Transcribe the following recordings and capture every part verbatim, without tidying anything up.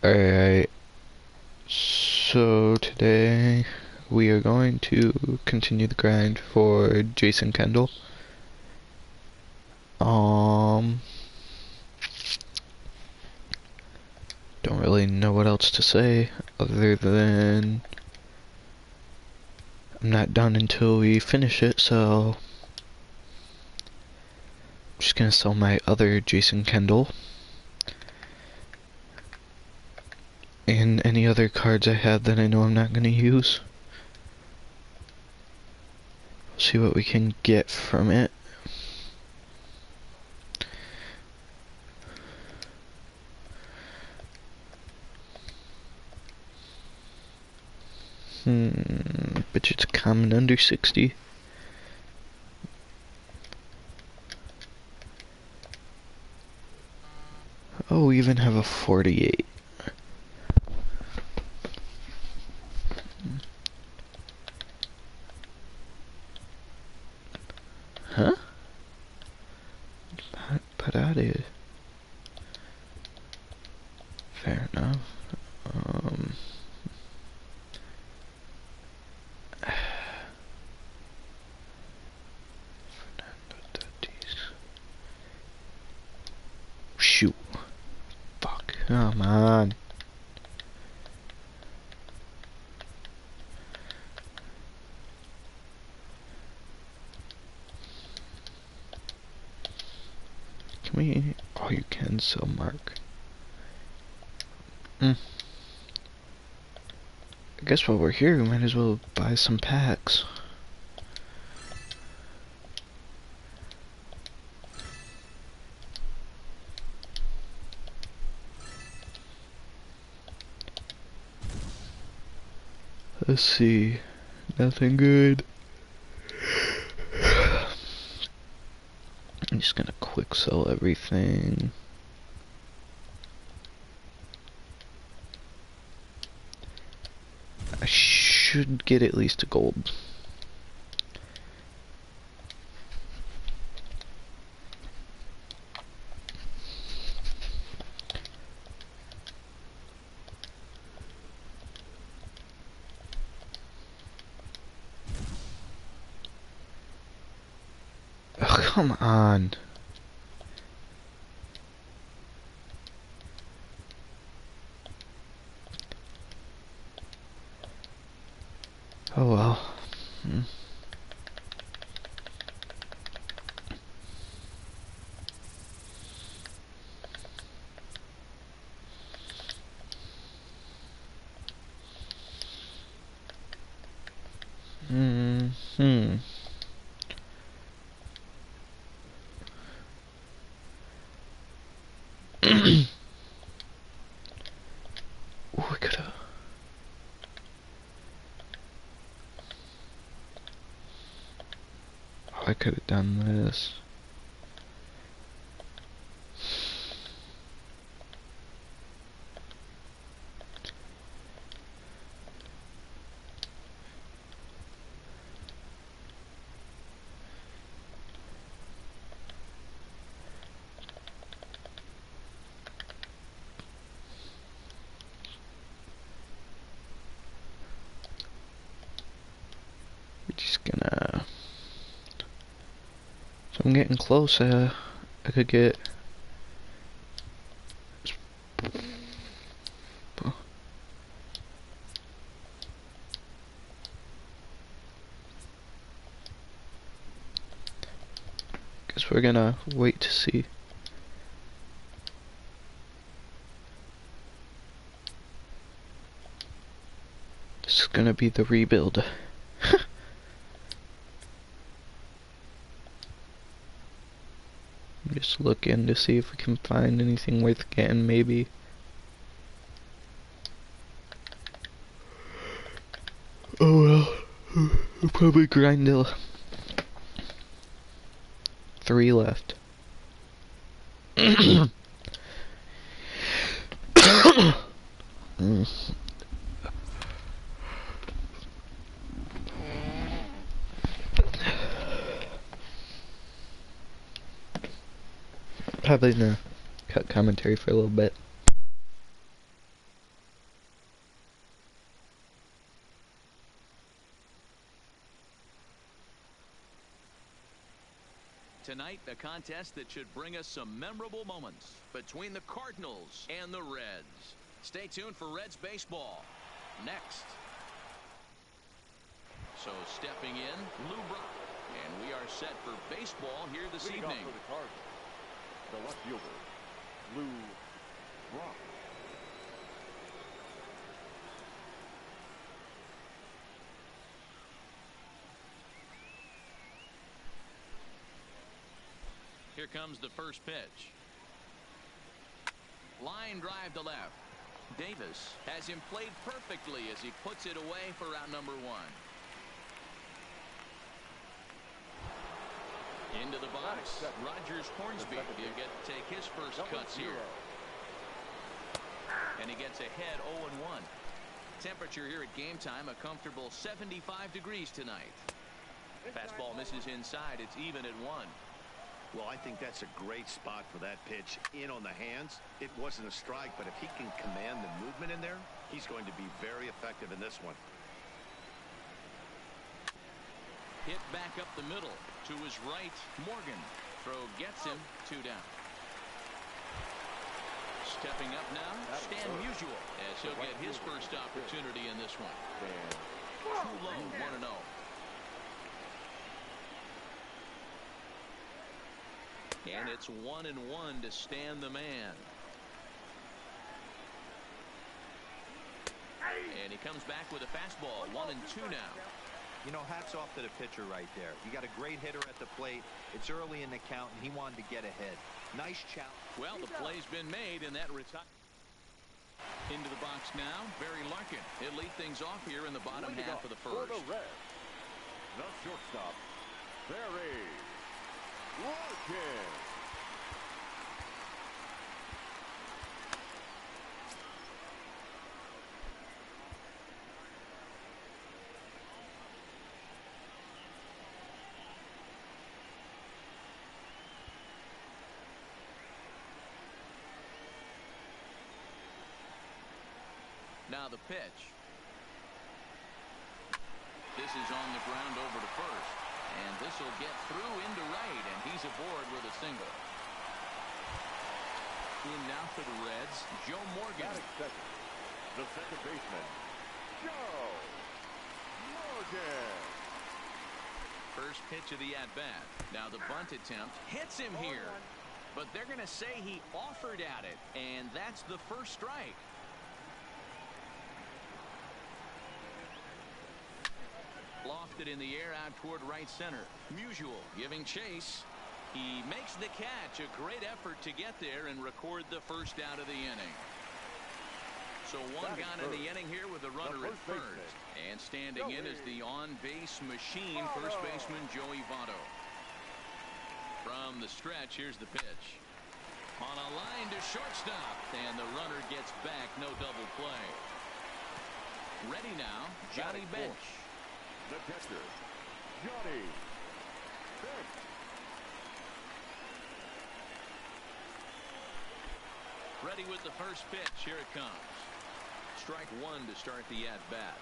Alright, so today we are going to continue the grind for Jason Kendall. Um, don't really know what else to say other than I'm not done until we finish it, so I'm just gonna sell my other Jason Kendall. And any other cards I have that I know I'm not gonna use. See what we can get from it. Hmm, bet it's common under sixty. Oh, we even have a forty-eight. Huh? Put out it. Fair enough. Um, Shoot. Fuck. Come on. Can we? Oh, you can sell Mark. Mm. I guess while we're here, we might as well buy some packs. Let's see. Nothing good. I'm just gonna quick sell everything. I should get at least a gold. Oh, come on. Oh well. Hmm. Hmm. Hmm. Oh, we could've. Oh, I could've done this. We're just gonna. So I'm getting close. Uh, I could get. Guess we're gonna wait to see. This is gonna be the rebuild. Just looking to see if we can find anything worth getting, maybe. Oh well. We'll probably grind till three left. mm. Probably gonna cut commentary for a little bit. Tonight, a contest that should bring us some memorable moments between the Cardinals and the Reds. Stay tuned for Reds baseball next. So stepping in, Lou Brock. And we are set for baseball here this Leading evening. off for the Cardinals, the left fielder, Lou Brock. Here comes the first pitch. Line drive to left. Davis has him played perfectly as he puts it away for out number one. Into the box, Rogers Hornsby. He'll get to take his first cuts here. And he gets ahead oh and one. Temperature here at game time, a comfortable seventy-five degrees tonight. Fastball misses inside. It's even at one. Well, I think that's a great spot for that pitch in on the hands. It wasn't a strike, but if he can command the movement in there, he's going to be very effective in this one. Hit back up the middle to his right. Morgan. Throw gets him. Two down. Stepping up now, Stan Musial, as he'll get his first opportunity in this one. Too low, one and oh. And it's one and one to Stan the man. And he comes back with a fastball. One and two now. You know, hats off to the pitcher right there. You got a great hitter at the plate. It's early in the count, and he wanted to get ahead. Nice challenge. Well, the play's been made, and that retire. Into the box now, Barry Larkin. He'll lead things off here in the bottom half of the first. For the Reds, the shortstop, Barry Larkin. Now the pitch. This is on the ground over to first. And this will get through into right, and he's aboard with a single. In now for the Reds, Joe Morgan. Second, the second baseman, Joe Morgan. First pitch of the at-bat. Now the bunt attempt hits him here. But they're going to say he offered at it, and that's the first strike. Lofted in the air out toward right center. Musial giving chase. He makes the catch. A great effort to get there and record the first out of the inning. So one gone in the inning here with a runner at first. And standing in is the on-base machine, first baseman Joey Votto. From the stretch, here's the pitch. On a line to shortstop. And the runner gets back. No double play. Ready now, Johnny Bench. The catcher, Johnny Bench. Ready with the first pitch. Here it comes. Strike one to start the at-bat.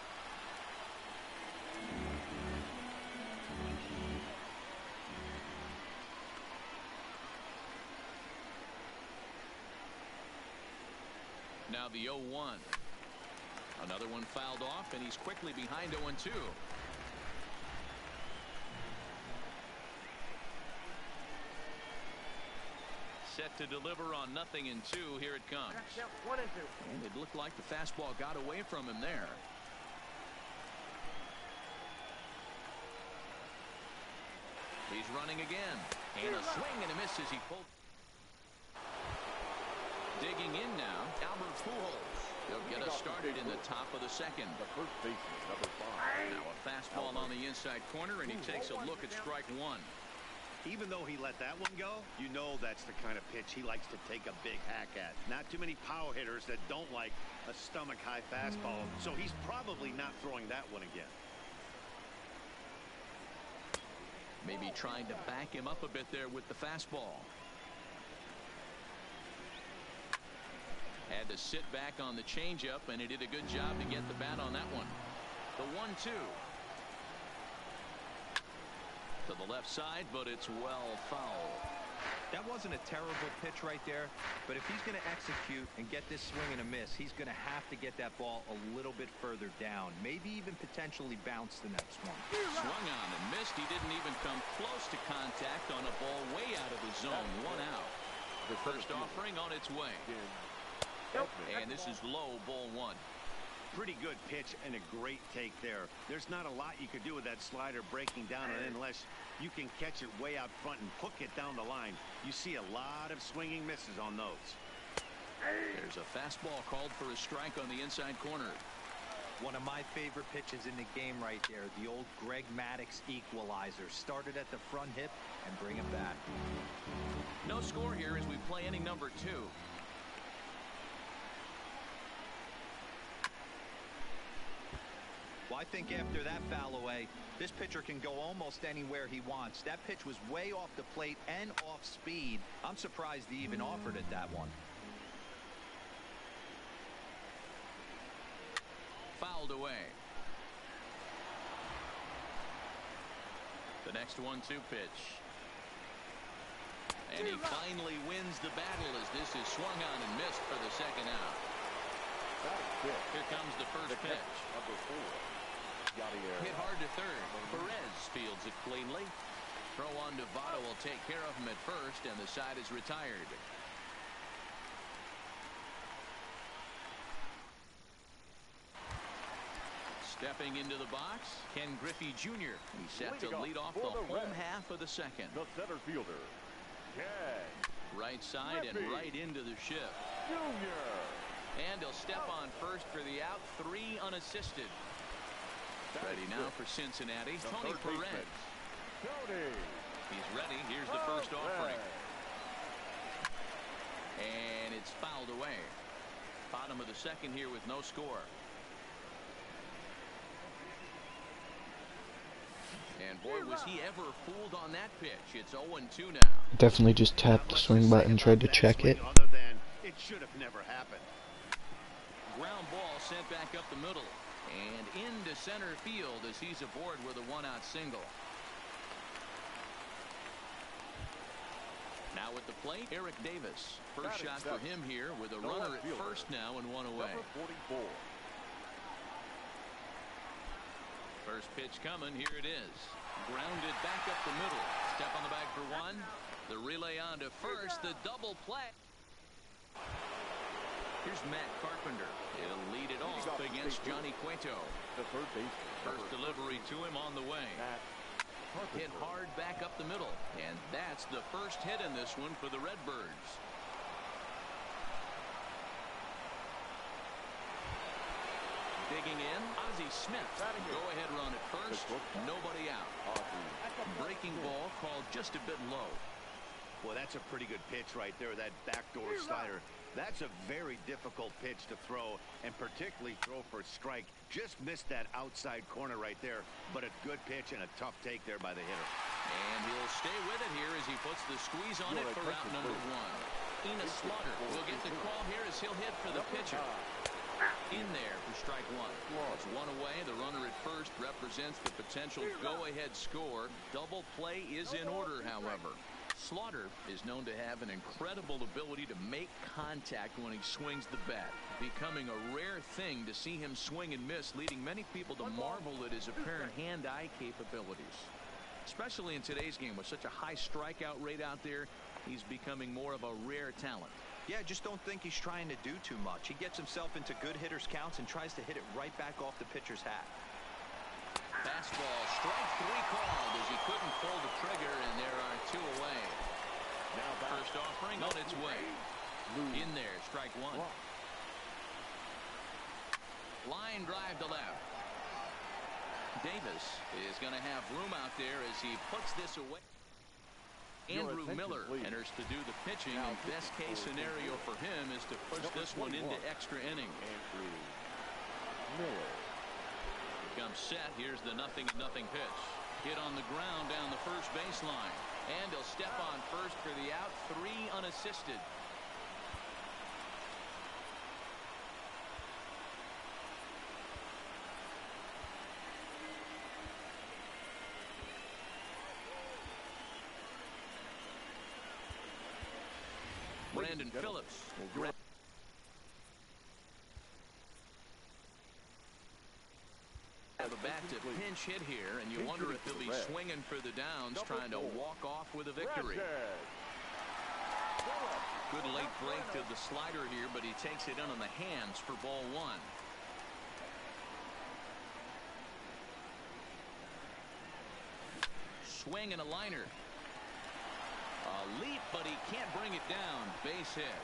Now the oh one. Another one fouled off, and he's quickly behind oh and two. Set to deliver on nothing in two. Here it comes. One and two. And it looked like the fastball got away from him there. He's running again. And a swing and a miss as he pulled. Digging in now, Albert Pujols. He'll get us started in the top of the second. The first baseman, number five. Now a fastball on the inside corner, and he takes a look at strike one. Even though he let that one go, you know that's the kind of pitch he likes to take a big hack at. Not too many power hitters that don't like a stomach-high fastball, so he's probably not throwing that one again. Maybe trying to back him up a bit there with the fastball. Had to sit back on the changeup, and he did a good job to get the bat on that one. The one two. To the left side, but it's well foul. That wasn't a terrible pitch right there, but if he's going to execute and get this swing and a miss, he's going to have to get that ball a little bit further down, maybe even potentially bounce the next one. Swung on and missed. He didn't even come close to contact on a ball way out of the zone. One out. The first offering on its way. And this is low, ball one. Pretty good pitch and a great take there. There's not a lot you could do with that slider breaking down on it unless you can catch it way out front and hook it down the line. You see a lot of swinging misses on those. There's a fastball called for a strike on the inside corner. One of my favorite pitches in the game right there, the old Greg Maddux equalizer. Started at the front hip and bring it back. No score here as we play inning number two. Well, I think after that foul away, this pitcher can go almost anywhere he wants. That pitch was way off the plate and off speed. I'm surprised he even offered it that one. Fouled away. The next one two pitch. And he finally wins the battle as this is swung on and missed for the second out. Here comes the first pitch. Number four. Hit hard to third. Perez fields it cleanly. Throw on to Votto will take care of him at first, and the side is retired. Stepping into the box, Ken Griffey Junior He's set to lead off the home half of the second. The center fielder, Ken Right side and right into the shift. Junior. And he'll step on first for the out, three unassisted. Ready now for Cincinnati, Tony Perez. Tony. He's ready. Here's the first offering. And it's fouled away. Bottom of the second here with no score. And boy, was he ever fooled on that pitch. It's oh and two now. Definitely just tapped the swing button, tried to check it. Other than it should have never happened. Ground ball sent back up the middle. And into center field as he's aboard with a one-out single. Now at the plate, Eric Davis. First shot for him here with a runner at first now and one away. forty-four. First pitch coming. Here it is. Grounded back up the middle. Step on the bag for one. The relay on to first. The double play. Here's Matt Carpenter. He'll lead it off against Johnny Cueto. The third baseman. First delivery to him on the way. Hit hard back up the middle. And that's the first hit in this one for the Redbirds. Digging in, Ozzie Smith. Go-ahead run at first. Nobody out. Breaking ball called just a bit low. Well, that's a pretty good pitch right there, that backdoor slider. That's a very difficult pitch to throw, and particularly throw for a strike. Just missed that outside corner right there, but a good pitch and a tough take there by the hitter. And he'll stay with it here as he puts the squeeze on it for out number one. Enos Slaughter will get the call here as he'll hit for the pitcher. In there for strike one. It's one away. The runner at first represents the potential go-ahead score. Double play is in order, however. Slaughter is known to have an incredible ability to make contact when he swings the bat, becoming a rare thing to see him swing and miss, leading many people to marvel at his apparent hand-eye capabilities. Especially in today's game with such a high strikeout rate out there, he's becoming more of a rare talent. Yeah, I just don't think he's trying to do too much. He gets himself into good hitters' counts and tries to hit it right back off the pitcher's hat. Fastball, strike three called as he couldn't pull the trigger, and there are two away. Now first offering on its way. In there, strike one. Line drive to left. Davis is going to have room out there as he puts this away. Andrew Miller enters to do the pitching, and best case scenario for him is to push this one into extra innings. Andrew Miller. Comes set. Here's the nothing nothing pitch. Hit on the ground down the first baseline. And he'll step on first for the out. Three unassisted. Brandon Phillips. The bat to pinch hit here, and you wonder if he'll be swinging for the downs, trying to walk off with a victory. Good late break to the slider here, but he takes it in on the hands for ball one. Swing and a liner. A leap, but he can't bring it down. Base hit.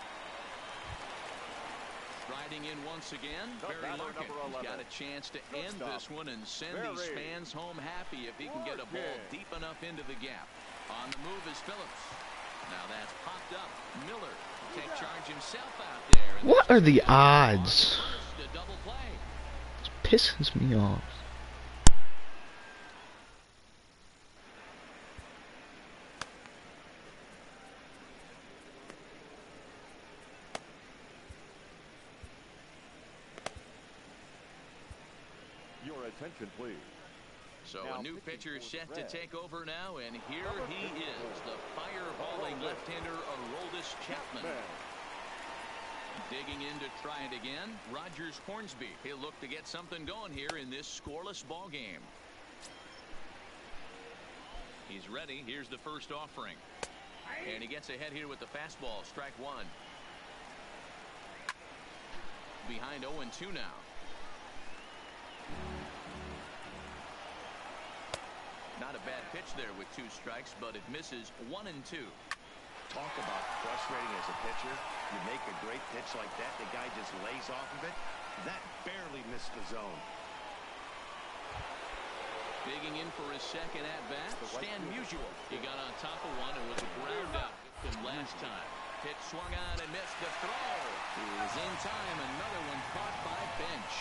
Striding in once again, Barry Larkin. He's got a chance to end this one and send these fans home happy if he can get a ball deep enough into the gap. On the move is Phillips. Now that's popped up. Miller take charge himself out there. What are the odds? The double play. It pisses me off. Attention, please. So a new pitcher set to take over now, and here he is, the fire-hauling left-hander Aroldis Chapman. Digging in to try it again, Rogers Hornsby. He'll look to get something going here in this scoreless ball game. He's ready. Here's the first offering. And he gets ahead here with the fastball. Strike one. Behind oh and two now. Not a bad pitch there with two strikes, but it misses one and two. Talk about frustrating as a pitcher. You make a great pitch like that, the guy just lays off of it. That barely missed the zone. Digging in for his second at-bat, Stan Musial. He got on top of one and was a ground out victim last time. Pitch swung on and missed the throw. He was in time. Another one caught by Bench.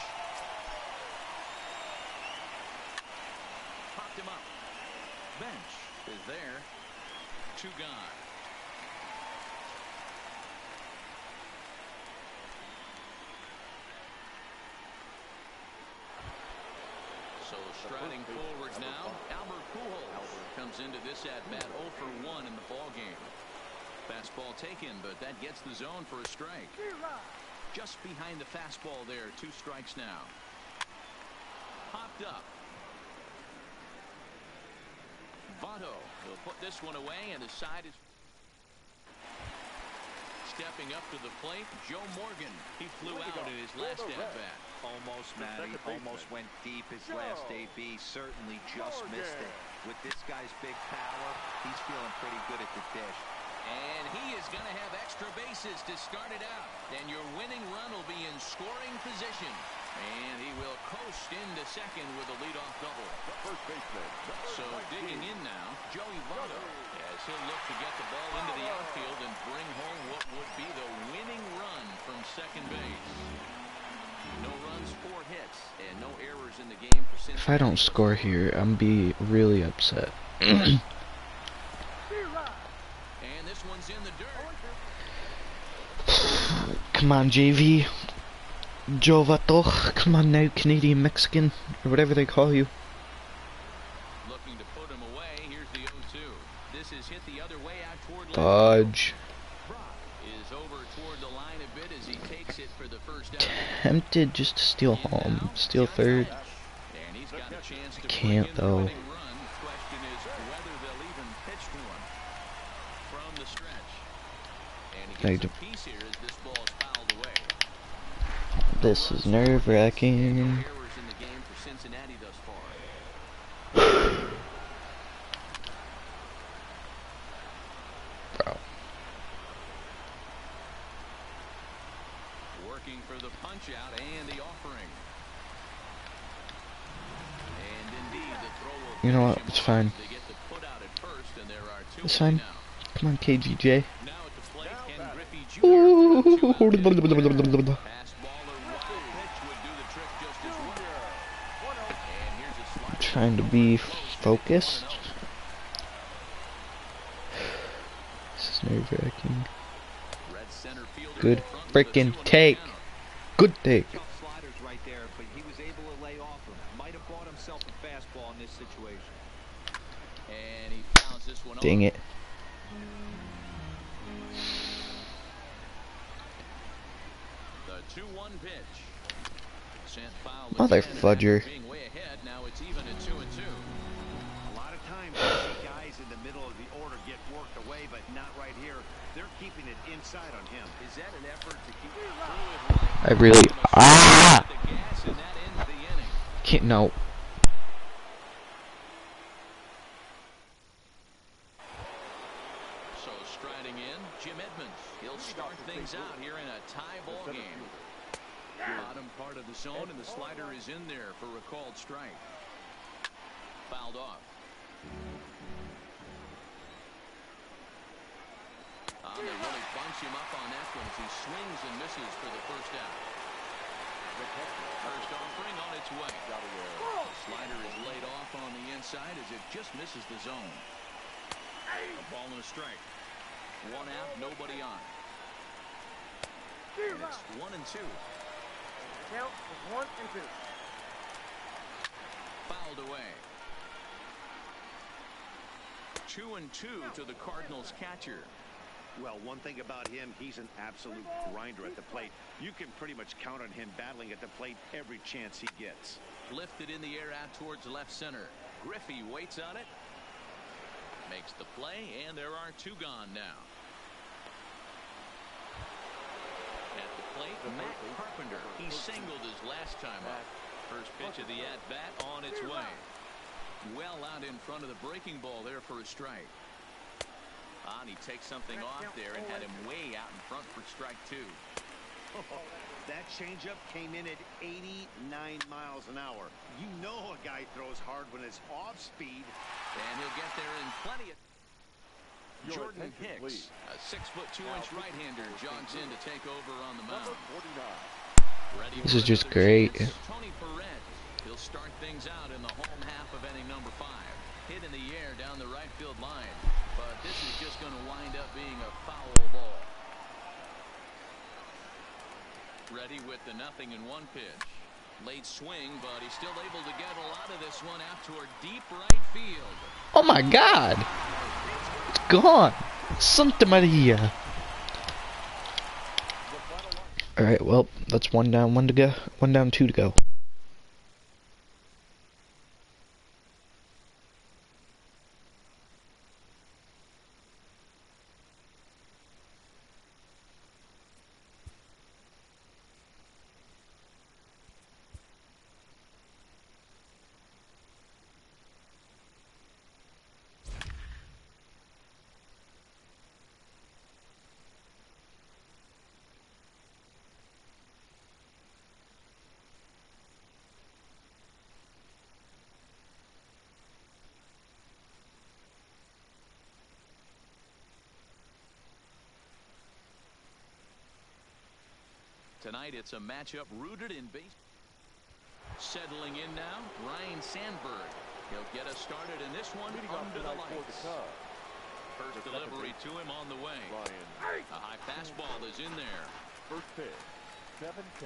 Popped him up. Bench is there. Two gone. So striding forward now, Albert Pujols comes into this at-bat oh for one in the ball game. Fastball taken, but that gets the zone for a strike. Just behind the fastball there, two strikes now. Popped up. Votto will put this one away, and the side is stepping up to the plate. Joe Morgan. He flew out in his last at-bat. Almost, Matty. Almost went deep his last A B. Certainly just missed it. With this guy's big power, he's feeling pretty good at the dish. And he is going to have extra bases to start it out. And your winning run will be in scoring position. And he will coast into second with a leadoff double. So digging in now, Joey Votto, as he'll look to get the ball into the outfield and bring home what would be the winning run from second base. No runs, four hits, and no errors in the game for Cincinnati. If I don't score here, I'm be really upset. And this one's in the dirt. Come on, J V. Joe Votto. Come on now, Canadian Mexican, or whatever they call you. Looking to put him away. Here's the oh two. This is hit the other way out toward left. Dodge. Is over toward the line a bit as he takes it for the first out. Tempted just to steal home, steal third. And he's got a chance to Can't bring in the though. winning run. The question is whether they'll even pitch to him from the stretch. And he They gets do- a piece here as this ball is fouled away. This is nerve-wracking. Errors in the game for Cincinnati thus far. Bro. Working for the punch out and the offering. And indeed the throw will You know what? finish him It's off. fine. They get the put out at first, and there are two It's away fine. now. Come on, K G J. Now at the plate, Ken Griffey Junior Ooh. Two out in the air. Fastball or wild pitch would do the trick just as well. And here's a slider. Trying to be focused. This is nerve-wracking. Red center fielder Good in front with a frickin' two and one take. down. Good take. Tough sliders right there, but he was able to lay off him. Might have bought himself a fastball in this situation. And he fouls this one Dang off. it. pitch. Sent foul Mother again, and fudger. after being way ahead, now it's even at two and two. A lot of times you see guys in the middle of the order get worked away, but not right here. They're keeping it inside on him. Is that an effort to keep it I really ah the gas, and that ends the inning? can't no. So striding in, Jim Edmonds. He'll start things out here in a tie ball game. Bottom part of the zone, and the slider is in there for a called strike. Fouled off. Ah, they really bunch him up on that one as he swings and misses for the first out. First offering on its way. The slider is laid off on the inside as it just misses the zone. A ball and a strike. One out, nobody on. And it's one and two. Count is one and two. Fouled away. Two and two to the Cardinals catcher. Well, one thing about him, he's an absolute grinder at the plate. You can pretty much count on him battling at the plate every chance he gets. Lifted in the air out towards left center. Griffey waits on it. Makes the play, and there are two gone now. At the plate, Matt Carpenter. He singled his last time up. First pitch of the at-bat on its way. Well out in front of the breaking ball there for a strike. Ah, and he takes something off there and had him way out in front for strike two. That changeup came in at eighty-nine miles an hour. You know a guy throws hard when it's off speed. And he'll get there in plenty of... Jordan Hicks, a six foot two inch right-hander, jogs in to take over on the mound. Ready This is for just another great. chance, Tony Perez. He'll start things out in the home half of inning number five. Hit in the air down the right field line, but this is just going to wind up being a foul ball. Ready with the nothing in one pitch. Late swing, but he's still able to get a lot of this one out toward deep right field. Oh my God! It's gone. Santa Maria. All right, well, that's one down, one to go, one down, two to go. Tonight it's a matchup rooted in base. Settling in now, Ryan Sandberg. He'll get us started in this one under the lights. First delivery to him on the way. A high fastball is in there. First pitch, seven ten.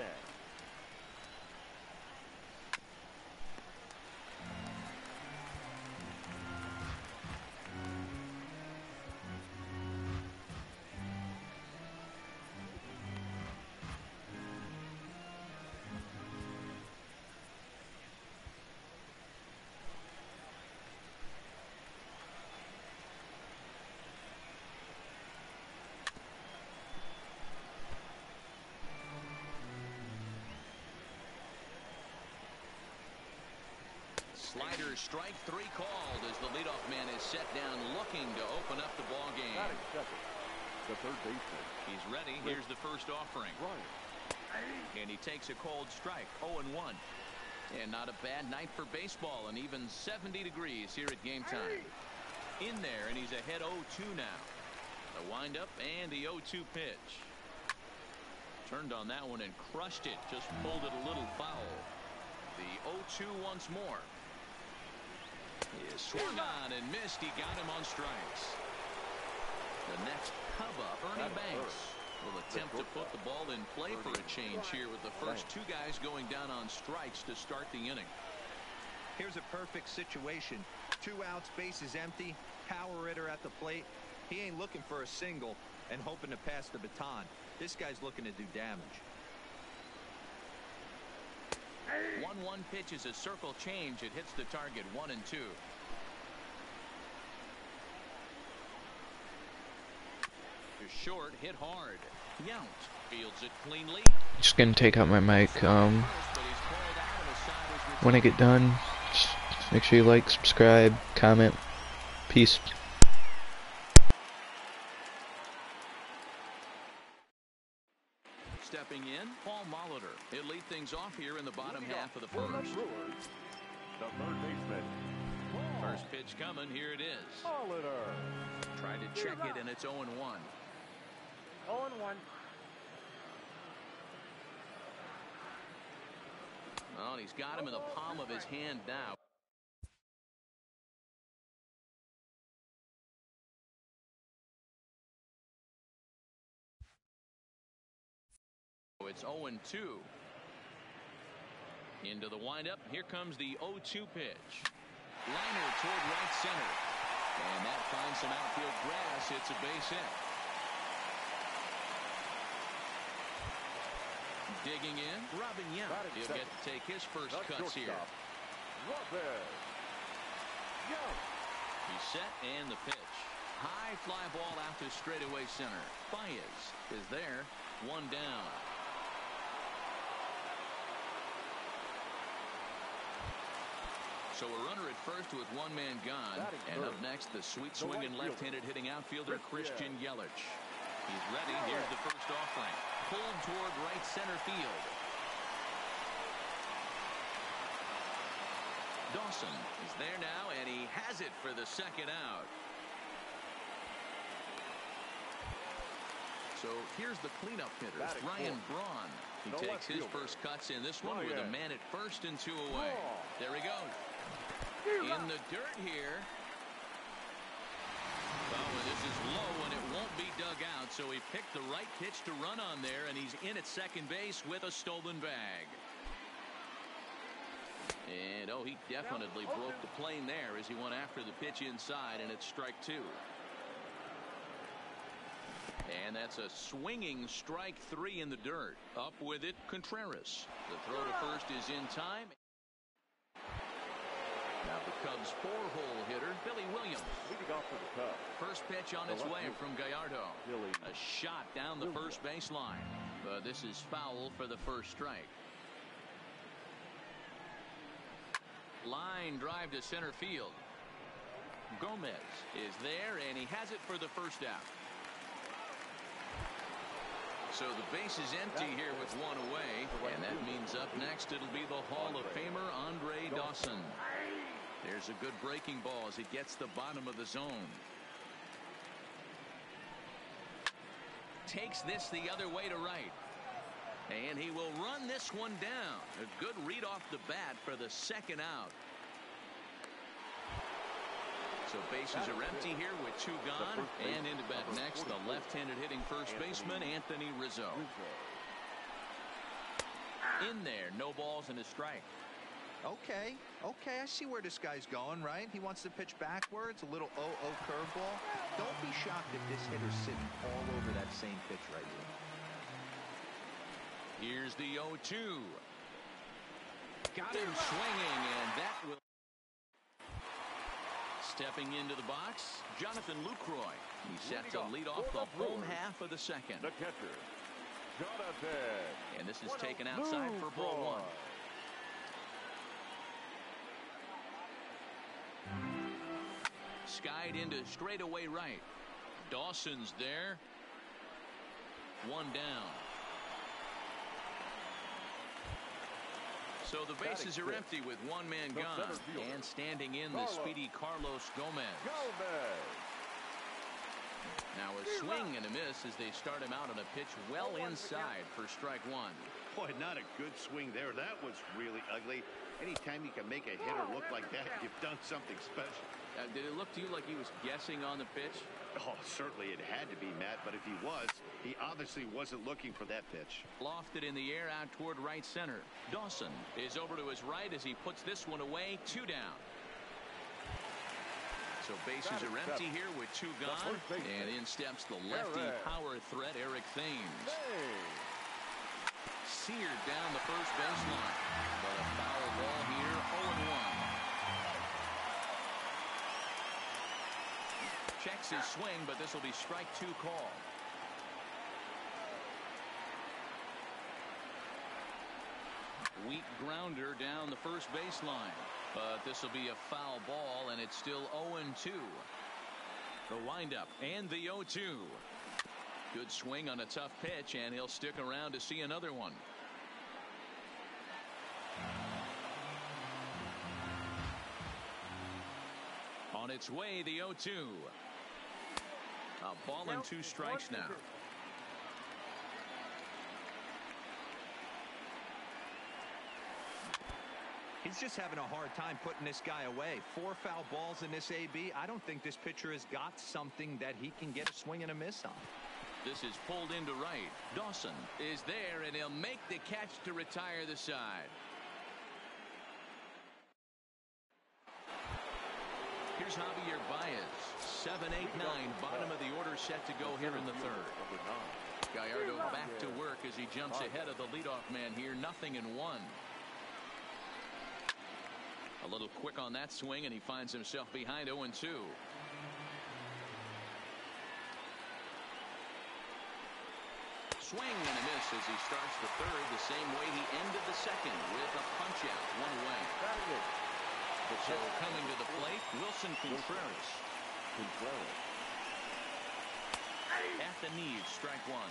Slider strike three called as the leadoff man is set down looking to open up the ball game. Batting second, the third baseman. He's ready. Here's the first offering. Ryan. And he takes a cold strike. oh and one. And not a bad night for baseball, and even seventy degrees here at game time. In there, and he's ahead oh two now. The windup and the oh two pitch. Turned on that one and crushed it. Just pulled it a little foul. The oh two once more. He swung on and missed. He got him on strikes. The next Cub up, Ernie Banks, will attempt to put the ball in play for a change here with the first two guys going down on strikes to start the inning. Here's a perfect situation. Two outs, base is empty, power hitter at the plate. He ain't looking for a single and hoping to pass the baton. This guy's looking to do damage. one one pitch is a circle change. It hits the target one and two. To short, hit hard. Yount fields it cleanly. Just gonna take out my mic. Um, when I get done, just make sure you like, subscribe, comment. Peace. Stepping in, Paul Molitor. He'll lead things off here in the bottom half of the first. The third baseman. First pitch coming. Here it is. Molitor. Tried to check it, and it's oh and one. oh and one. Well, and he's got him in the palm of his hand now. It's oh and two. Into the windup. Here comes the oh two pitch. Liner toward right center. And that finds some outfield grass. It's a base hit. Digging in, Robin Yount. He'll get to take his first The cuts here. shortstop, Robin Yount. He's set and the pitch. High fly ball out to straightaway center. Baez is there. One down. So a runner at first with one man gone. And up next, the sweet swinging left-handed hitting outfielder Christian Yelich. He's ready. Here's the first offering. Pulled toward right center field. Dawson is there now, and he has it for the second out. So here's the cleanup hitter, Ryan Braun. He The takes his left first cuts in this one with a Ryan. man at first and two away. Braun. There he goes. In the dirt here. Oh, and this is low, and it won't be dug out, so he picked the right pitch to run on there, and he's in at second base with a stolen bag. And, oh, he definitely broke the plane there as he went after the pitch inside, and it's strike two. And that's a swinging strike three in the dirt. Up with it, Contreras. The throw to first is in time. Now the Cubs four-hole hitter, Billy Williams. Leading off for the Cubs. First pitch on its way from Gallardo. Billy A shot down the first baseline. But this is foul for the first strike. Line drive to center field. Gomez is there, and he has it for the first out. So the base is empty here with one away, and that means up next it'll be the Hall of Famer Andre Dawson. There's a good breaking ball as he gets the bottom of the zone. Takes this the other way to right. And he will run this one down. A good read off the bat for the second out. So bases are empty here with two gone. And into bat next, the left-handed hitting first baseman, Anthony Rizzo. In there, no balls and a strike. Okay, okay, I see where this guy's going, right? He wants to pitch backwards, a little oh oh curveball. Don't be shocked if this hitter's sitting all over that same pitch right here. Here's the oh two. Got him swinging, and that will... Stepping into the box, Jonathan Lucroy. He's set to lead off the home half of the second. The catcher, Jonathan. And this is taken outside for ball one. Skied into straightaway right. Dawson's there. One down. So the bases are empty with one man gone. And standing in the speedy Carlos Gomez. Gomez. Now a swing and a miss as they start him out on a pitch well inside for strike one. Boy, not a good swing there. That was really ugly. Anytime you can make a hitter look like that, you've done something special. Uh, did it look to you like he was guessing on the pitch? Oh, certainly it had to be, Matt, but if he was, he obviously wasn't looking for that pitch. Lofted in the air out toward right center. Dawson is over to his right as he puts this one away. Two down. So bases are empty here with two gone. And in steps the lefty power threat, Eric Thames. Seared down the first baseline. But a foul checks his swing, but this will be strike two call. Weak grounder down the first baseline, but this will be a foul ball, and it's still oh and two. The windup and the oh two. Good swing on a tough pitch, and he'll stick around to see another one. On its way, the oh two. A ball and two strikes now. He's just having a hard time putting this guy away. Four foul balls in this A B. I don't think this pitcher has got something that he can get a swing and a miss on. This is pulled into right. Dawson is there, and he'll make the catch to retire the side. Here's Javier Baez. seven eight nine, bottom of the order set to go here in the third. Gallardo back to work as he jumps ahead of the leadoff man here. Nothing in one. A little quick on that swing, and he finds himself behind oh and two. Swing and a miss as he starts the third the same way he ended the second, with a punch out one away. So coming to the plate, Wilson Contreras. Contreras. At the knees, strike one.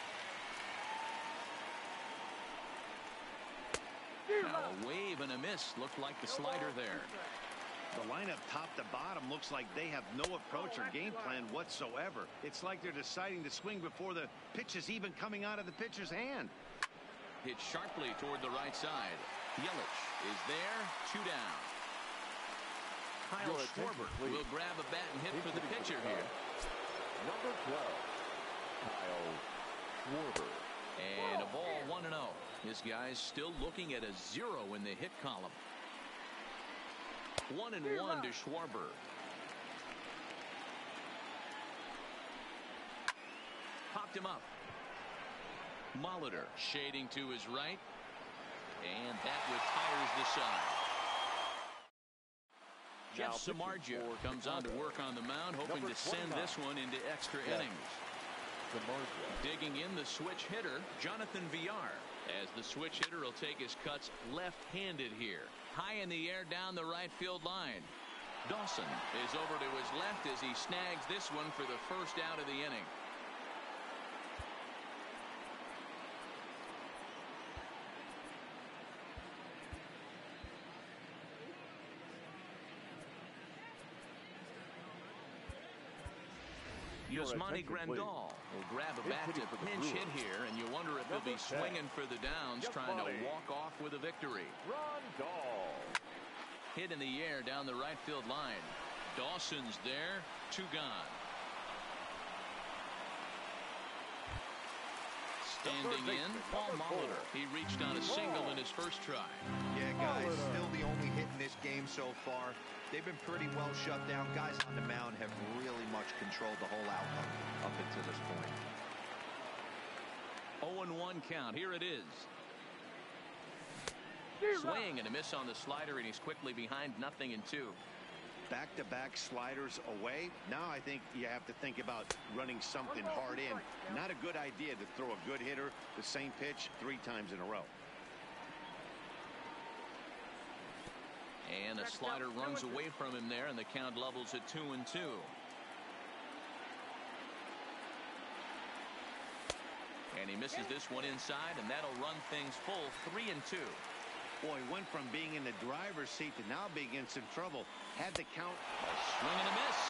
Now a wave and a miss. Looked like the slider there. The lineup top to bottom looks like they have no approach or game plan whatsoever. It's like they're deciding to swing before the pitch is even coming out of the pitcher's hand. Hit sharply toward the right side. Yelich is there. Two down. Kyle Schwarber will grab a bat and hit for the pitcher here. Number twelve, Kyle Schwarber. And a ball one and oh. This guy's still looking at a zero in the hit column. One and one to Schwarber. Popped him up. Molitor shading to his right. And that retires the side. Jeff Samardzija comes on to work on the mound, hoping to send this one into extra innings. Digging in the switch hitter, Jonathan Villar, as the switch hitter will take his cuts left-handed here. High in the air down the right field line. Dawson is over to his left as he snags this one for the first out of the inning. Yasmani Grandal will grab a bat to pinch hit here, and you wonder if he'll be swinging for the downs, trying to walk off with a victory. Grandal. Hit in the air down the right field line. Dawson's there. Two gone. Standing in, Paul Molitor. He reached on a single in his first try. Yeah, guys, still the only hit in this game so far. They've been pretty well shut down. Guys on the mound have really much controlled the whole outcome up until this point. oh and one count. Here it is. Swing and a miss on the slider, and he's quickly behind nothing in two. Back-to-back sliders away. Now I think you have to think about running something hard in. Not a good idea to throw a good hitter the same pitch three times in a row. And a slider runs away from him there, and the count levels at two and two. And he misses this one inside, and that'll run things full three and two. Boy, went from being in the driver's seat to now being in some trouble. Had the count. A swing and a miss.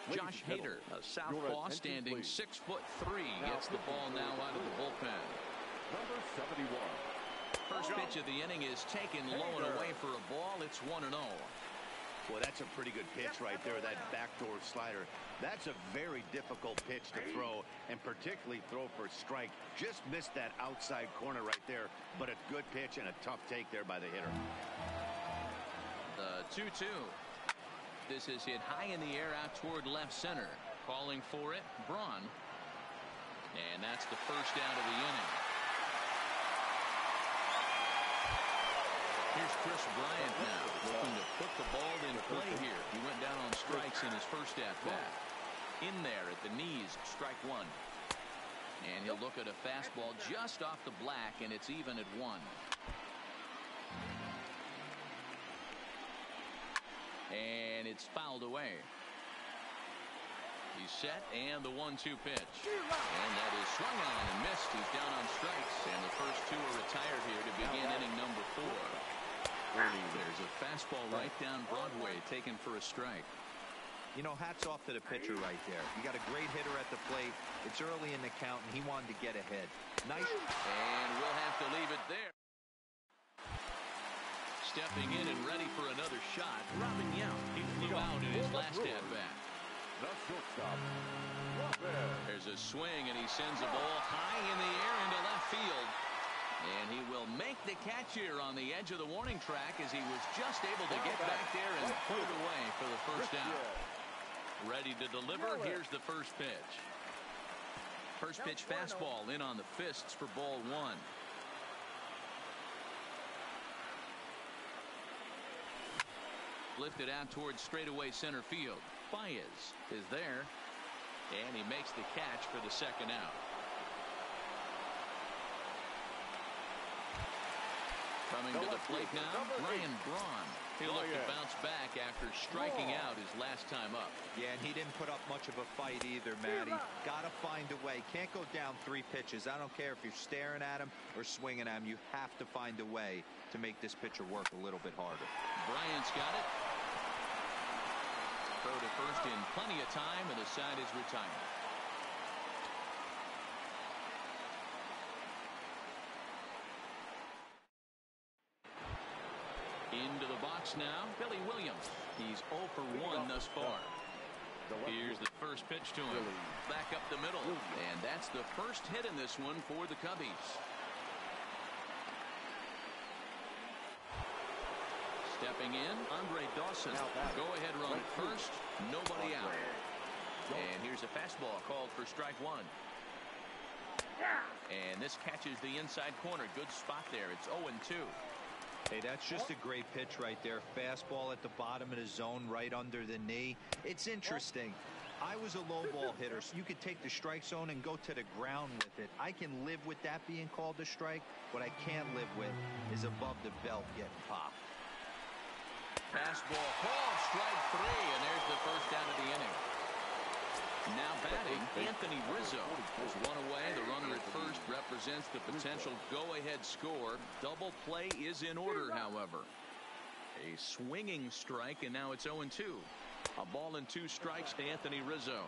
Josh Hader, a southpaw standing six foot three, gets the ball now out of the bullpen. Number seventy-one. First pitch of the inning is taken low and away for a ball. It's one and oh. Well, that's a pretty good pitch right there, that backdoor slider. That's a very difficult pitch to throw, and particularly throw for a strike. Just missed that outside corner right there, but a good pitch and a tough take there by the hitter. The two two. This is hit high in the air out toward left center. Calling for it, Braun. And that's the first out of the inning. Here's Chris Bryant now, looking to put the ball in play here. He went down on strikes in his first at-bat. In there at the knees, strike one. And he'll look at a fastball just off the black, and it's even at one. And it's fouled away. He's set, and the one two pitch. And that is swung on and missed. He's down on strikes, and the first two are retired here to begin inning number four. There's a fastball right down Broadway taken for a strike. You know, hats off to the pitcher right there. You got a great hitter at the plate. It's early in the count, and he wanted to get ahead. Nice. And we'll have to leave it there. Stepping in and ready for another shot, Robin Yount. He flew out in his last at-bat. The shortstop, Robin. There's a swing, and he sends a ball high in the air into left field. And he will make the catch here on the edge of the warning track as he was just able to get back there and put it away for the first out. Ready to deliver. Here's the first pitch. First pitch fastball in on the fists for ball one. Lifted out towards straightaway center field. Baez is there, and he makes the catch for the second out. Coming to the plate now, Ryan Braun. He'll look to bounce back after striking out his last time up. Yeah, and he didn't put up much of a fight either, Matty. Got to find a way. Can't go down three pitches. I don't care if you're staring at him or swinging at him. You have to find a way to make this pitcher work a little bit harder. Bryant's got it. Throw to first in plenty of time, and the side is retired. Into the box now, Billy Williams. He's oh for one thus far. Here's the first pitch to him. Back up the middle. And that's the first hit in this one for the Cubbies. Stepping in, Andre Dawson. Go ahead run at first. Nobody out. And here's a fastball called for strike one. And this catches the inside corner. Good spot there. It's oh and two. Hey, that's just a great pitch right there. Fastball at the bottom of the zone, right under the knee. It's interesting. I was a low ball hitter, so you could take the strike zone and go to the ground with it. I can live with that being called a strike. What I can't live with is above the belt getting popped. Fastball called, strike three, and there's the first out of the inning. Now batting, Anthony Rizzo has one away. The runner at first represents the potential go-ahead score. Double play is in order, however. A swinging strike, and now it's oh and two. A ball and two strikes to Anthony Rizzo.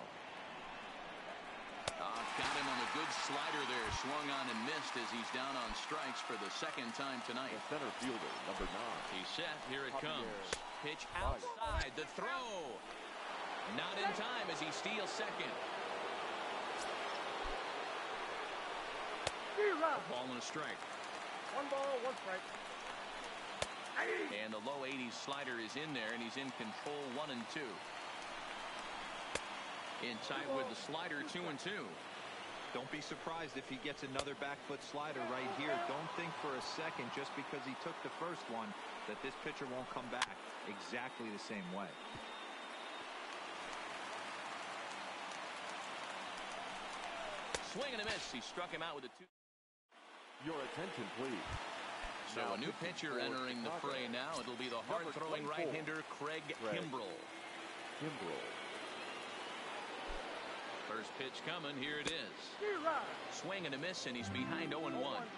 Uh, got him on a good slider there. Swung on and missed as he's down on strikes for the second time tonight. The center fielder, number nine. He's set. Here it comes. Pitch outside. The throw. Not in time as he steals second. A ball and a strike. One ball, one strike. And the low eighties slider is in there, and he's in control, one and two. In tight with the slider, two and two. Don't be surprised if he gets another back foot slider right here. Don't think for a second, just because he took the first one, that this pitcher won't come back exactly the same way. Swing and a miss. He struck him out with a two. Your attention, please. So now a new pitcher entering the fray now. It'll be the hard-throwing right-hander Craig Kimbrel. Kimbrel. First pitch coming. Here it is. Swing and a miss, and he's behind oh and one.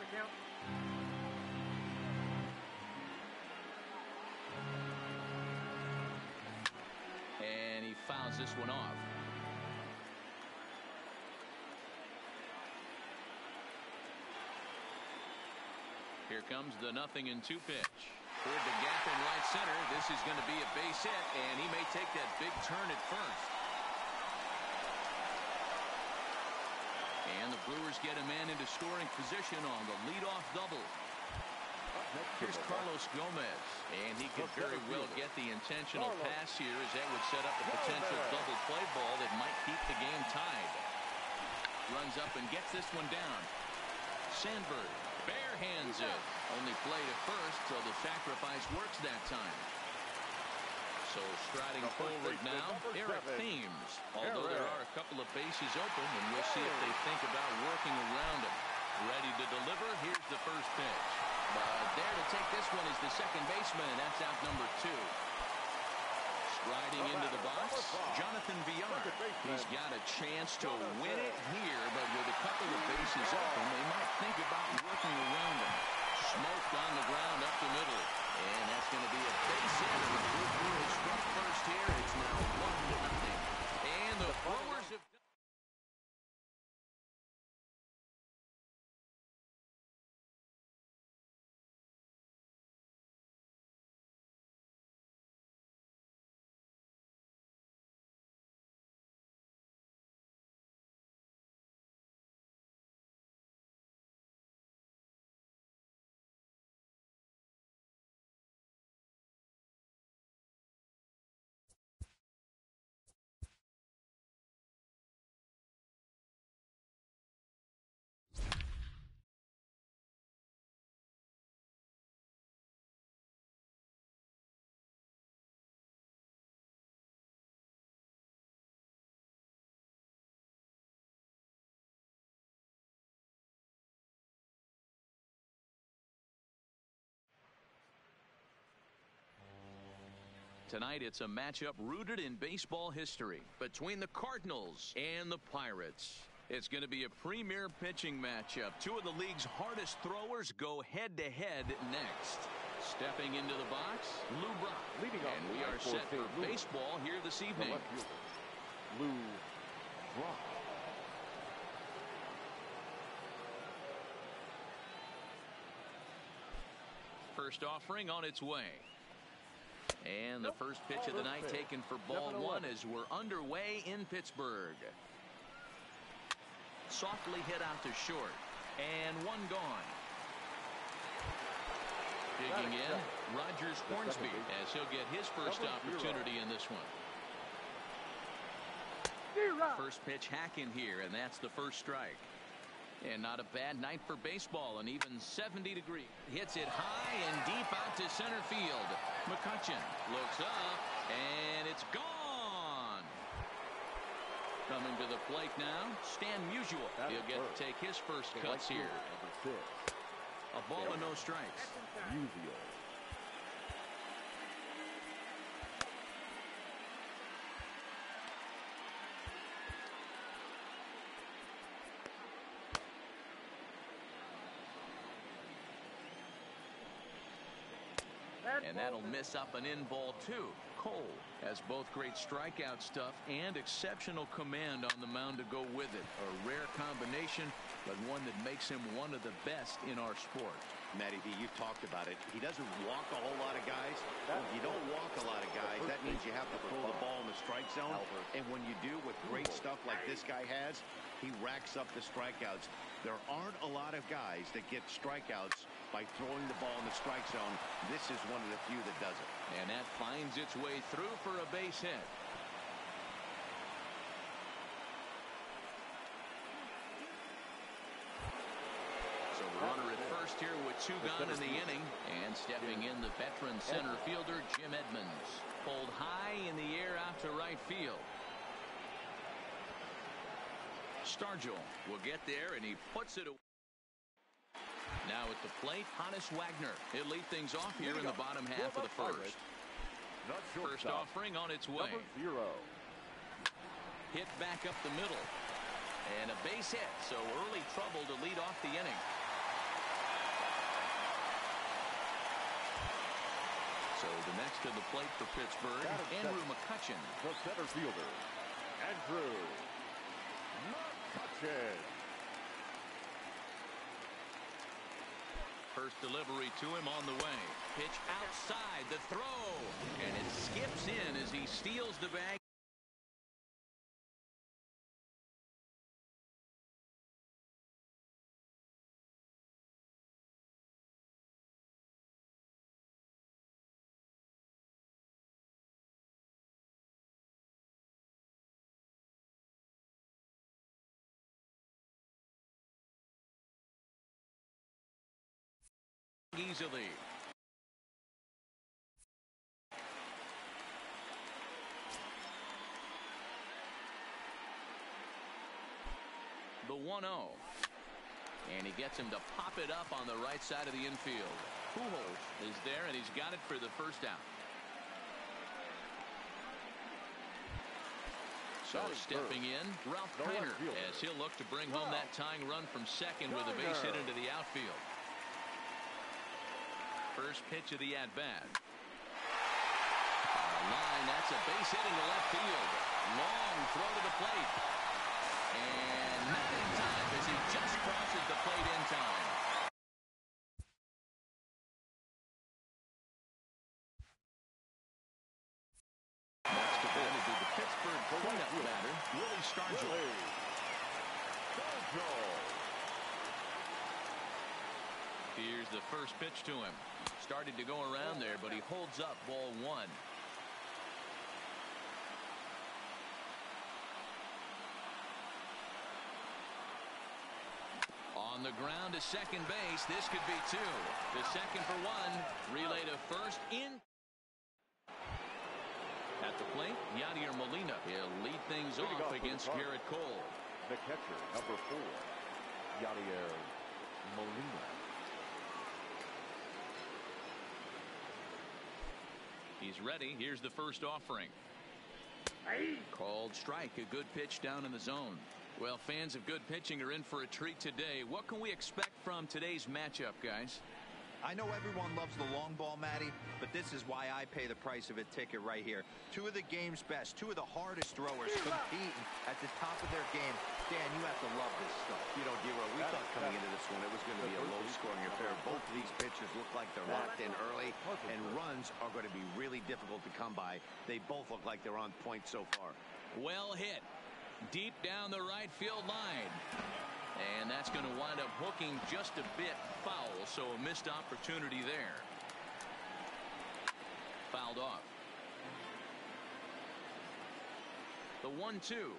And he fouls this one off. Here comes the nothing and two pitch. Toward the gap in right center. This is going to be a base hit, and he may take that big turn at first. And the Brewers get a man into scoring position on the leadoff double. Here's Carlos Gomez, and he could very well get the intentional pass here, as that would set up a potential double play ball that might keep the game tied. Runs up and gets this one down. Sandberg bare hands it. Only played at first, so the sacrifice works that time. So striding forward now, Eric Thames. Although there are a couple of bases open, and we'll see if they think about working around him. Ready to deliver. Here's the first pitch. But there to take this one is the second baseman, and that's out number two. Striding into the box, Jonathan Villar. He's got a chance to win it here, but with a couple of bases open, they might think about working around him. Smoked on the ground up the middle. And that's going to be a base hit. The Brewers struck first here. It's now one to nothing. And the Brewers have... Tonight, it's a matchup rooted in baseball history between the Cardinals and the Pirates. It's going to be a premier pitching matchup. Two of the league's hardest throwers go head-to-head next. Stepping into the box, Lou Brock. Leading off and we are set for Lou. baseball here this evening. Lou Brock. First offering on its way. And the first pitch of the night taken for ball one as we're underway in Pittsburgh. Softly hit out to short. And one gone. Digging in, Rogers Hornsby, as he'll get his first opportunity in this one. First pitch hack in here, and that's the first strike. And not a bad night for baseball, an even seventy degree. Hits it high and deep out to center field. McCutchen looks up, and it's gone. Coming to the plate now, Stan Musial. He'll get to take his first cuts here. A ball and no strikes. Musial. And that'll miss up an in ball two. Cole has both great strikeout stuff and exceptional command on the mound to go with it. A rare combination, but one that makes him one of the best in our sport. Matty V, you talked about it. He doesn't walk a whole lot of guys. When you don't walk a lot of guys, that means you have to pull the ball in the strike zone. And when you do with great stuff like this guy has, he racks up the strikeouts. There aren't a lot of guys that get strikeouts by throwing the ball in the strike zone. This is one of the few that does it. And that finds its way through for a base hit. So the runner at first here with two gone in the inning. And stepping in the veteran center fielder, Jim Edmonds. Pulled high in the air out to right field. Stargell will get there, and he puts it away. Now at the plate, Honus Wagner. He'll lead things off here in the bottom half of the first. First offering on its way. Hit back up the middle. And a base hit, so early trouble to lead off the inning. So the next to the plate for Pittsburgh, Andrew McCutchen. The center fielder, Andrew McCutchen. First delivery to him on the way. Pitch outside the throw. And it skips in as he steals the bag. Easily. The one oh. And he gets him to pop it up on the right side of the infield. Pujols is there, and he's got it for the first out. So stepping in, Ralph Kiner, as he'll look to bring home that tying run from second with a base hit into the outfield. First pitch of the at-bat. Line, that's a base hit into left field. Long throw to the plate. And not in time as he just crosses the plate in time. Next to bat will be the Pittsburgh cleanup batter, Willie Stargell. Here's the first pitch to him. Started to go around there, but he holds up ball one. On the ground to second base. This could be two. The second for one. Relay to first in. At the plate, Yadier Molina. He'll lead things off against Garrett Cole. The catcher, number four, Yadier Molina. He's ready. Here's the first offering. Called strike. A good pitch down in the zone. Well, fans of good pitching are in for a treat today. What can we expect from today's matchup, guys? I know everyone loves the long ball, Matty, but this is why I pay the price of a ticket right here. Two of the game's best, two of the hardest throwers competing at the top of their game. Dan, you have to love this stuff. You know, D-Roy, we thought coming into this one it was going to be a low-scoring affair. Both of these pitchers look like they're locked in early, and runs are going to be really difficult to come by. They both look like they're on point so far. Well hit. Deep down the right field line. And that's going to wind up hooking just a bit foul, so a missed opportunity there. Fouled off. The one two.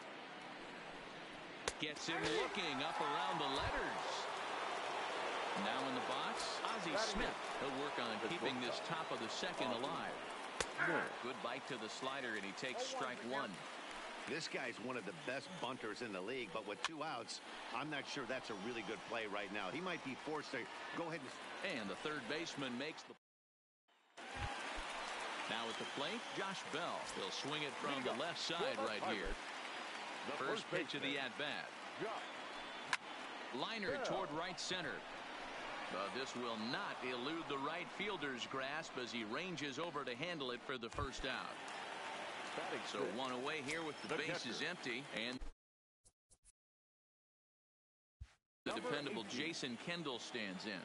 Gets him looking up around the letters. Now in the box, Ozzie Smith. He'll work on keeping this top of the second alive. Good bite to the slider, and he takes strike one. This guy's one of the best bunters in the league, but with two outs, I'm not sure that's a really good play right now. He might be forced to go ahead and... And the third baseman makes the... Now at the plate, Josh Bell. He'll swing it from the left side right here. First pitch of the at-bat. Liner toward right center. But this will not elude the right fielder's grasp as he ranges over to handle it for the first out. So one away here with the bases empty, and the dependable Jason Kendall stands in.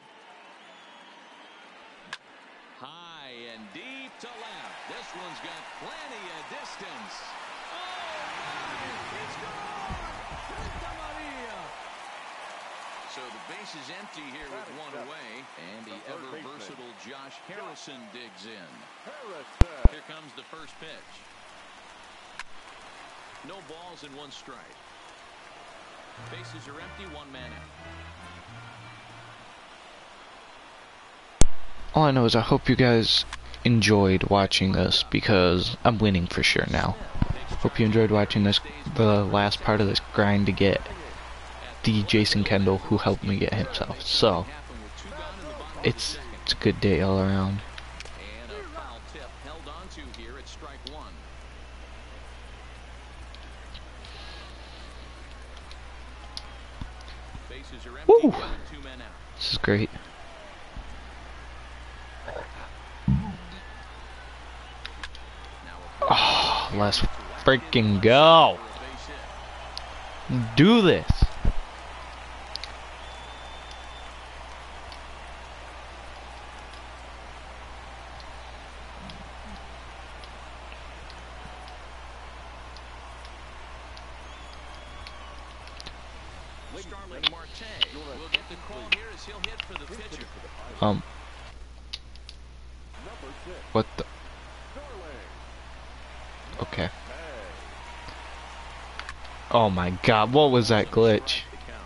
High and deep to left. This one's got plenty of distance. Oh, it's gone! Santa Maria! So the base is empty here with one away, and the ever-versatile Josh Harrison digs in. Here comes the first pitch. No balls and one strike. Bases are empty, one man out. All I know is I hope you guys enjoyed watching this, because I'm winning for sure now. Hope you enjoyed watching this, the last part of this grind to get the Jason Kendall who helped me get himself. So, it's, it's a good day all around. And a foul tip held on to here at strike one. Bases are empty, Woo! two men out. This is great. Let's freaking go. Do this. Starling Marte will get the call here as he'll hit for the pitcher. Um. What the? Okay. Oh my god, what was that glitch?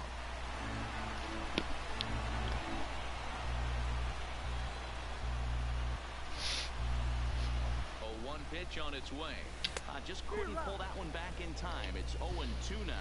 oh one pitch on its way. Uh, just couldn't pull that one back in time. It's oh and two now.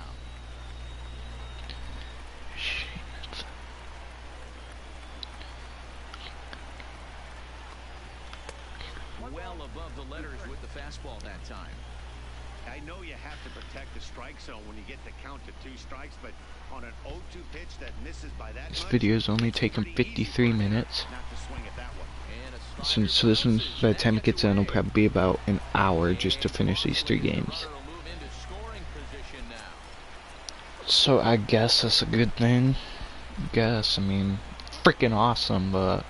Well above the letters with the fastball that time. I know you have to protect the strike zone when you get the count to two strikes, but on an oh two pitch that misses by that This much, video is only taking fifty-three minutes. not to swing at that one. And a So, so this one, by the time it gets done, will probably be about an hour just to finish these three games. runner will move into scoring position now. So I guess that's a good thing. Guess, I mean, freaking awesome, but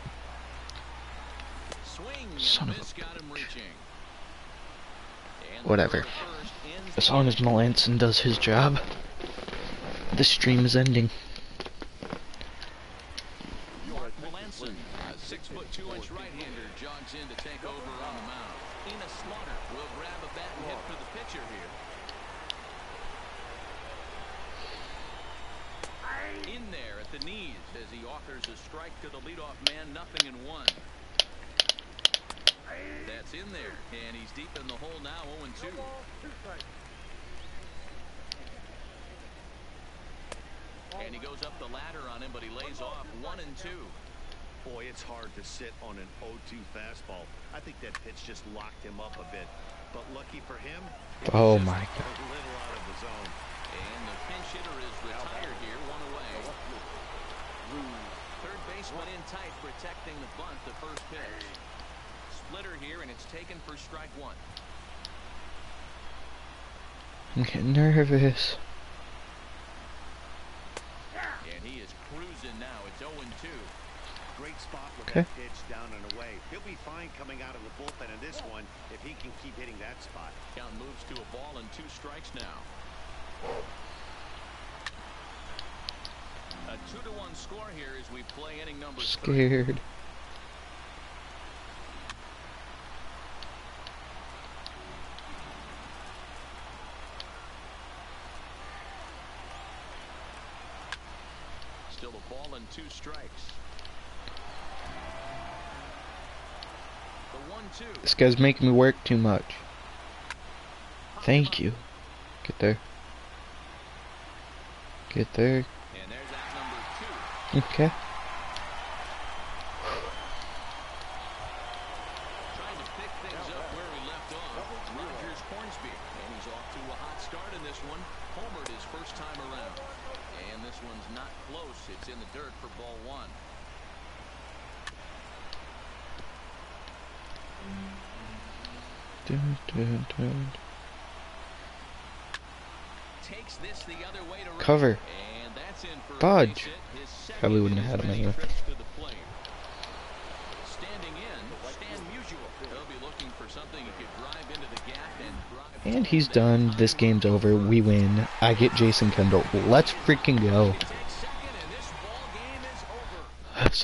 Swing and Son of a miss got him reaching. And the whatever. first ends As long as Melanson does his job, the stream is ending. Mark Melanson, a six foot two inch right-hander, jogs in to take over on the mound. Ina Slaughter will grab a bat and hit for the pitcher here. In there at the knees as he offers a strike to the leadoff man, nothing in one. That's in there, and he's deep in the hole now, oh and two. And he goes up the ladder on him, but he lays off one and two. Boy, it's hard to sit on an oh two fastball. I think that pitch just locked him up a bit. But lucky for him, it was Oh just my a god. little out of the zone. And the pinch hitter is retired here, one away. Third baseman in tight, protecting the bunt, the first pitch. Splitter here, and it's taken for strike one. I'm getting nervous. And he is cruising now. It's oh and two. Great spot with Okay. that pitch down and away. He'll be fine coming out of the bullpen in this one if he can keep hitting that spot. Count moves to a ball and two strikes now. A two to one score here as we play inning number three. Scared. Still a ball and two strikes. The one two. This guy's making me work too much. Thank you. Get there. Get there. And there's that number two. Okay. Trying to pick things up where we left off. Rogers Hornsby. And he's off to a hot start in this one. Homered his first time around. And this one's not close. It's in the dirt for ball one. Dun, dun, dun. Takes this the other way to right. Cover. And that's in for a Fudge. base hit. His second Probably in wouldn't his have had him many anyway. trips to the plate. Standing in, Stan Musial. He'll be looking for something he could drive into the gap and drive. And he's done. This game's over. We win. I get Jason Kendall. Let's freaking go. He takes second, and this ball game is over. Let's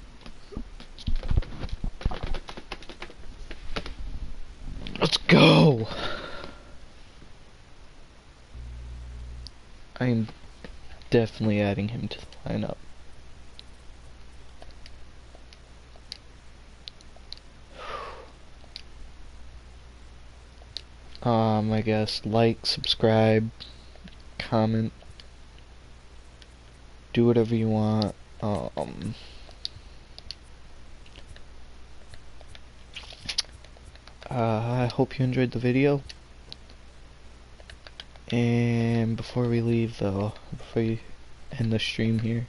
Let's go. I am definitely adding him to the lineup. Um, I guess like, subscribe, comment, do whatever you want. Um, uh, I hope you enjoyed the video. And before we leave, though, before we end the stream here,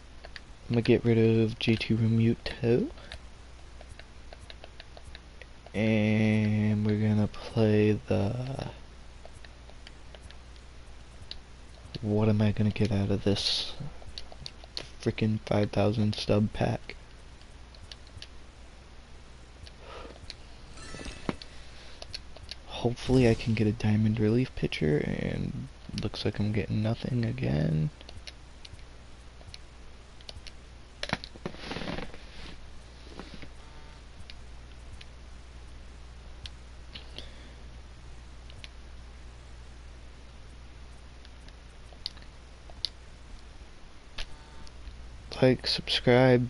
I'm gonna get rid of J two Remuto. And we're gonna play the... What am I gonna get out of this freaking five thousand stub pack? Hopefully I can get a diamond relief pitcher, and looks like I'm getting nothing again. Like, subscribe.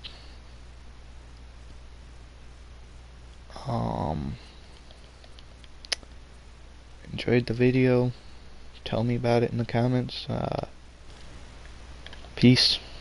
Um, enjoyed the video. Tell me about it in the comments. Uh, peace.